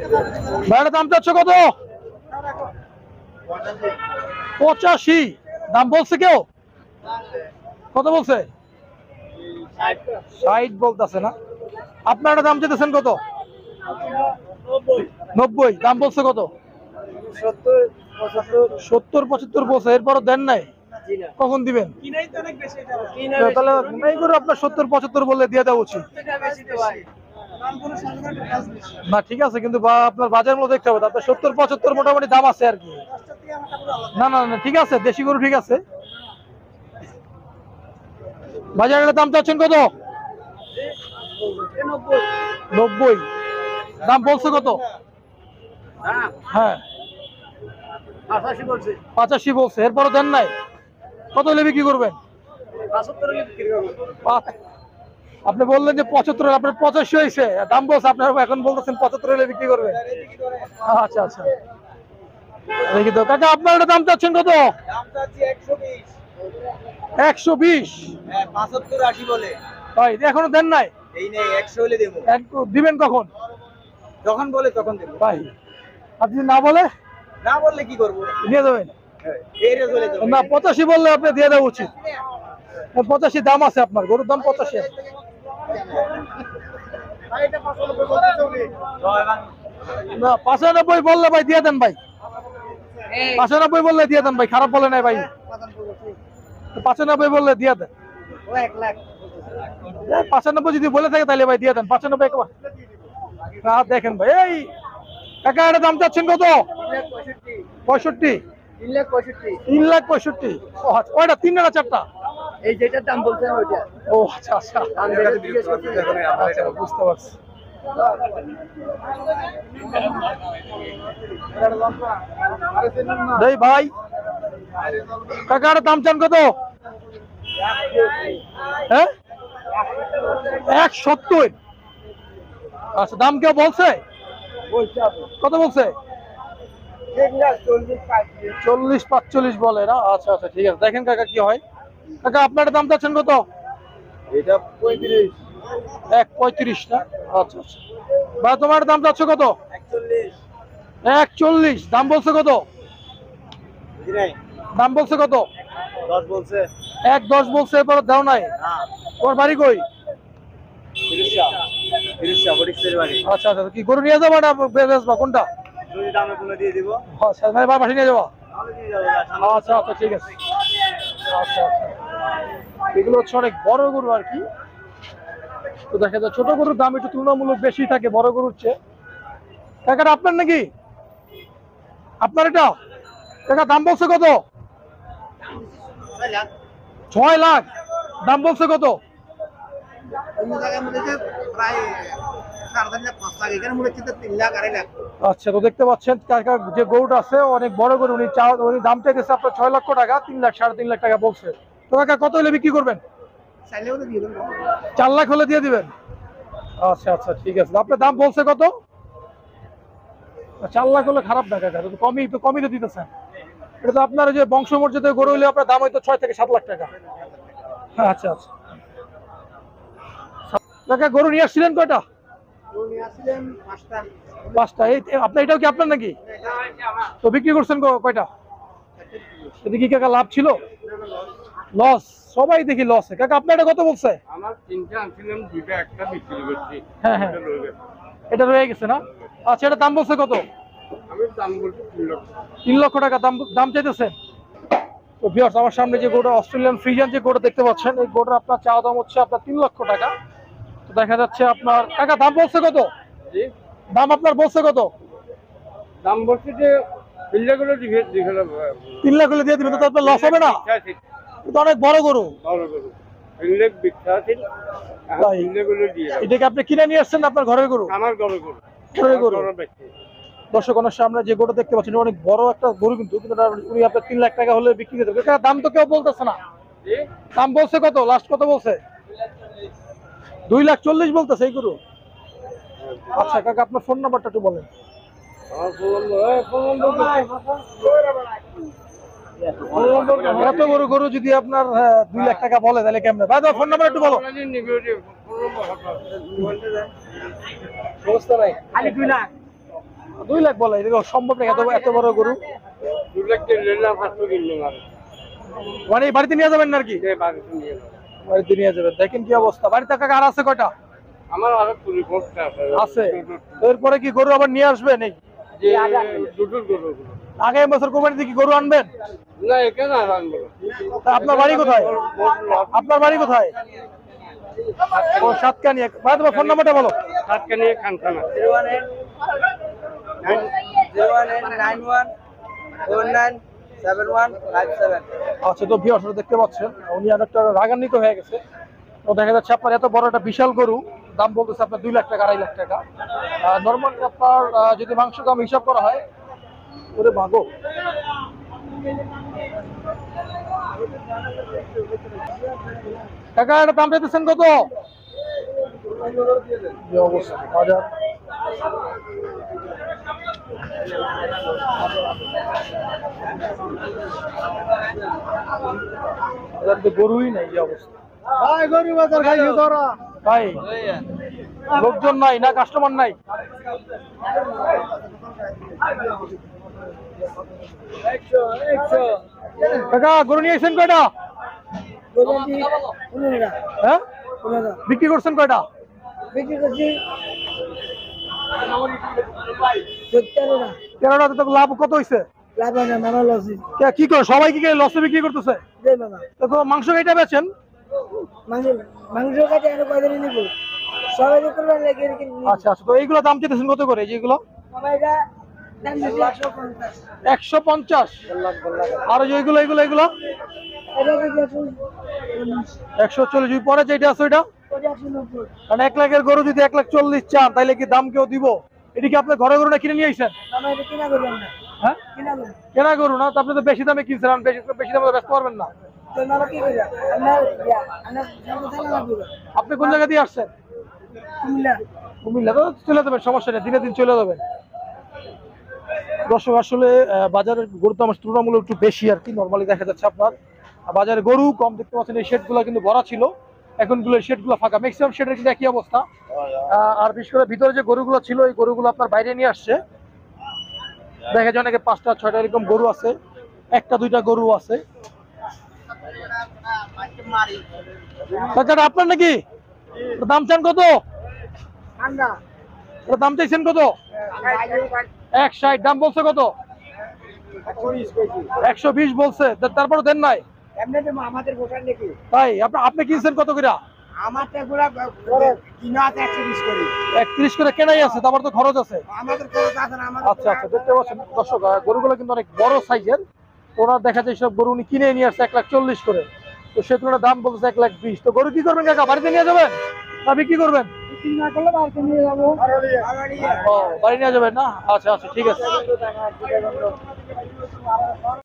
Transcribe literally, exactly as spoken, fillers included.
ভাইয়ের দাম চাচ্ছ কত? পঁচাশি। দাম বলছে কেউ? কত বলছে? ষাট বলতেছে না। আপনারা দাম চাইতেছেন কত? নব্বই। দাম বলছে কত? সত্তর পঁচাত্তর বলছে, এরপরও দেন নাই? কখন দিবেন? তাহলে নাই করে আপনার সত্তর পঁচাত্তর বললে দিয়ে দেওয়া উচিত না। ঠিক আছে, কিন্তু আপনার বাজার মূল্য দেখতে হবে। আপনার সত্তর পঁচাত্তর মোটামুটি দাম আছে আর কি। না না না, ঠিক আছে, দেশি গরু ঠিক আছে। বাজারের দাম চাচ্ছেন কত? নব্বই। দাম বলছে কত? হ্যাঁ পঁচাশি বলছে, এরপরও দেন নাই? কত হলে বিক্রি করবেন? আপনি বললেন যে পঁচাত্তর, আপনার পঁচাশি হয়েছে, দাম বলছে, আপনার এখন বলতেছেন পঁচাত্তর হলে বিক্রি করবেন। আচ্ছা আচ্ছা, দেখি তো কাকা, আপনার দাম চাচ্ছেন কত? একশো বিশ। ভাই এখনো দেন নাই? দিবেন কখন? যখন বলে তখন দেব ভাই। আপনি না বলে? না বললে কি করবো? দিয়ে দেবেন না? পঁচাশি বললে আপনি দিয়ে দেওয়া উচিত। পঁচাশি দাম আছে আপনার গরুর দাম পঁচাশি। না পঁচানব্বই বললে ভাই দিয়ে দেন ভাই। পঁচানব্বই বললে দিয়ে দেন ভাই, খারাপ বলে নাই ভাই। পঁচানব্বই বললে দিয়ে দেন। পঁচানব্বই যদি বলে থাকে তাহলে ভাই দিয়ে দেন। পঁচানব্বই দেখেন ভাই। এই কাকা, এটা দাম চাচ্ছেন কত? পঁয়ষট্টি। তিন লাখ পঁয়ষট্টি। ওইটা তিন না চারটা? এই যেটার দাম বলতে ওইটা। ও আচ্ছা আচ্ছা, বুঝতে পারছি। ভাই কাকার দাম চান কত? হ্যাঁ এক সত্তর। আচ্ছা, দাম কেউ বলছে? কত বলছে? চল্লিশ পাঁচচল্লিশ বলে না? আচ্ছা আচ্ছা, ঠিক আছে, দেখেন কাকা কি হয়। কাকা আপনার দাম চাচ্ছেন কত? এটা পঁয়ত্রিশ। এক পঁয়ত্রিশ না? আচ্ছা আচ্ছা। বা তোমার দাম চাচ্ছ কত? একচল্লিশ। দাম বলছে কত? দাম বলছে কত? দশ বলছে। এক দশ বলছে, এরপর দাও নাই? তোমার বাড়ি কই? আচ্ছা আচ্ছা, কি গরু নিয়ে যাবো না বেচবা, কোনটা? দিয়ে দিব। আচ্ছা, বাসায় নিয়ে যাবো। আচ্ছা আচ্ছা, ঠিক আছে। আচ্ছা আচ্ছা, এগুলো হচ্ছে অনেক বড় গরু আর কি। তো দেখা যায় ছোট গরুর দাম একটু তুলনামূলক বেশি থাকে বড় গরুর চেয়ে। কাকা আপনার নাকি? আপনার এটা? কাকা দাম বলছে কত? ছয় লাখ। দাম বলছে কত? আচ্ছা, তো দেখতে পাচ্ছেন কাকার যে গরুটা আছে অনেক বড় গরু, উনি উনি দাম চাইতেছে আপনার ছয় লক্ষ টাকা, তিন লাখ সাড়ে তিন লাখ টাকা বলছে। তো কাকা কত হলে বিক্রি করবেন? চার লাখ হলে দিয়ে দিবেন? আচ্ছা আচ্ছা, ঠিক আছে। আপনার দাম বলছে কত? চার লাখ হলে খারাপ না কাকা, তো কমই তো কমই তো দিতেছেন। এটা তো আপনার যে বংশমর্যাদা গরু হলে আপনার দাম হয়তো ছয় থেকে সাত লাখ টাকা। আচ্ছা আচ্ছা, কাকা গরু নিয়ে আসছিলেন কয়টা? পাঁচটা। এই আপনার এটাও কি আপনার নাকি? তো বিক্রি করছেন কয়টা? এদিকে কাকা লাভ ছিল? লস? সবাই দেখি লস। কাকা আপনার এটা কত বলছে? আমার তিনটা আনছিলাম, দুইটা একটা বিক্রি করছি। হ্যাঁ হ্যাঁ, এটা রয়ে গেছে না? আচ্ছা, এটা দাম বলছে কত? আমি দাম বলছি তিন লক্ষ। তিন লক্ষ টাকা দাম দাম চাইতেছেন। তো ভিউয়ার্স, আমার সামনে যে গোটা অস্ট্রেলিয়ান ফ্রিজিয়ান যে গোটা দেখতে পাচ্ছেন, এই গোটা আপনার চাওয়া দাম হচ্ছে আপনার তিন লক্ষ টাকা। তো দেখা যাচ্ছে আপনার কাকা দাম বলছে কত? দাম আপনার বলছে কত? দাম বলছি যে তিন লাখ হলে দিয়ে তিন লাখ হলে দিয়ে দিবেন, তো আপনার লস হবে না? তো অনেক বড় গরু। এটাকে আপনি কিনে নিয়ে আসছেন আপনার ঘরের গরু? আমার ঘরের গরু। ঘরের গরু। দর্শক, ওনার সামনে যে গরু দেখতে পাচ্ছেন অনেক বড় একটা গরু, কিন্তু উনি আপনার তিন লাখ টাকা হলে বিক্রি করতে হবে। দাম তো কেউ বলতেছে না। দাম বলছে কত? লাস্ট কত বলছে? দুই লাখ চল্লিশ বলতেছে এই গরু। আচ্ছা কাকা, আপনার ফোন নাম্বারটা একটু বলেন। এত বড় গরু যদি আপনার দুই লাখ টাকা বলে তাহলে কেমনে? ভাই ফোন নাম্বার একটু বলো। দুই লাখ বলে এটা সম্ভব না, এত এত বড় গরু। দু লাখ নিলাম, পাঁচশো কিনলাম আর মানে এই বাড়িতে নিয়ে যাবেন নাকি? এই বাড়িতে নিয়ে যাবো। বাড়িতে নিয়ে যাবেন। দেখেন কি অবস্থা। বাড়িতে কাকা আর আছে কয়টা? আমার আরো কুড়ি বস্তা আছে। আছে। এরপরে কি গরু আবার নিয়ে আসবেন? এই যে দুটোর গরু। আগামী বছর কোরবানিতে কি গরু আনবেন? না এখানে আর আনবো না। তা আপনার বাড়ি কোথায়? আপনার বাড়ি কোথায়? ও সাতকানি। ভাই তোমার ফোন নাম্বারটা বলো। সাতকা নিয়ে খানখানা। Zero one eight zero one eight nine one seven nine seven one five seven. আচ্ছা, তো ভিউয়ার্স দেখতে পাচ্ছেন উনি অনেকটা রাগান্বিত হয়ে গেছে। তো দেখা যাচ্ছে আপনার এত বড় একটা বিশাল গরু দাম বলতেছে আপনার দুই লাখ টাকা আড়াই লাখ টাকা। নর্মালি আপনার আহ, যদি মাংস দাম হিসাব করা হয় ওরে ভাগো। কাকা এটা দাম পেতেছেন কত? যে অবস্থা বাজার। বাজার তো গরুই নাই, যে অবস্থা। ভাই গরু বাজার খাইছো তোরা? ভাই লোকজন নাই না, কাস্টমার নাই? কাকা গরু নিয়ে এসেছেন কয়টা? হ্যাঁ বিক্রি করছেন কয়টা? বিক্রি করছি তেরোটা। তো লাভ কত হয়েছে? লাভ হয় না, মামা লস। কে- কি করে সবাই কি লসে বিক্রি করতেছে? বাবা তো মাংস কেটে বেচেন? মাংস মাংস কাটে আর কয়দিন নিব সবাই করবেন লাগে। আচ্ছা আচ্ছা, তো এইগুলো দাম চেতেছেন কত করে যেগুলো? এটা দাম দিছি একশো পঞ্চাশ। একশো পঞ্চাশ। আর ওই যে এইগুলো এইগুলো এগুলো এটা দিছি একশো চল্লিশ। পরে যেটা আছে ওইটা একশো নব্বই। মানে এক লাখের গরু যদি এক লাখ চল্লিশ চান তাহলে কি দাম কেউ দিব? এটা কি আপনার ঘরে গরু না কিনে নিয়ে আসছেন? মামা এটা কিনা করবেন না, হ্যাঁ কিনা করবেন। কেনা গরু না, তো আপনি তো বেশি দামে কিনছেন, আর বেশি বেশি দামে ব্যস্ত পারবেন না। তো মামা কি করবেন? আপনার ইয়া আপনার সাথে থানা লাগবে। আপনি কোন জায়গা দিয়ে আসছেন? কুমিল্লা। কুমিল্লা। তো চলে যাবেন, সমস্যা নেই, দিনে দিন চলে যাবেন। দর্শক আসলে আহ, বাজারের গরুর দাম তুলনামূলক একটু বেশি আর কি। নর্মালি দেখা যাচ্ছে আপনার বাজারে গরু কম দেখতে পাচ্ছেন। এই শেডগুলো কিন্তু ভরা ছিল, এখন গুলো শেডগুলো ফাঁকা। ম্যাক্সিমাম শেডের কিন্তু একই অবস্থা। আহ, আর বিশেষ করে ভিতরে যে গরুগুলো ছিল এই গরুগুলো আপনার বাইরে নিয়ে আসছে। দেখা যায় অনেকে পাঁচটা ছয়টা এরকম গরু আছে, একটা দুইটা গরু আছে। চাচা আপনার নাকি? ওটার দাম চান কত? ঠান্ডা ওটার দাম চাইছেন কত? এক ষাট। দাম বলছে কত? একশো বিশ বলছে। তারপরে দেন নাই? এমনি তো আমাদের ভোটার নাকি তাই আপনি আপনি কিনছেন কত করে? আমারটা গুলা কিনা আছে একশো বিশ করে। একত্রিশ করে কেনাই আছে, তারপর তো খরচ আছে। আমাদের খরচ আছে না। আমাদের আচ্ছা আচ্ছা, দেখতে পাচ্ছেন দর্শক গরুগুলো কিন্তু অনেক বড় সাইজের। ওনার দেখা যায় সব গরু উনি কিনে নিয়ে আসছে এক লাখ চল্লিশ করে, তো সে তুলনায় দাম বলছে এক লাখ বিশ। তো গরু কি করবেন কাকা? বাড়িতে নিয়ে যাবেন না বিক্রি করবেন? না করলে বাড়িতে নিয়ে যাবো। ও বাড়ি নিয়ে যাবেন না? আচ্ছা আচ্ছা ঠিক আছে।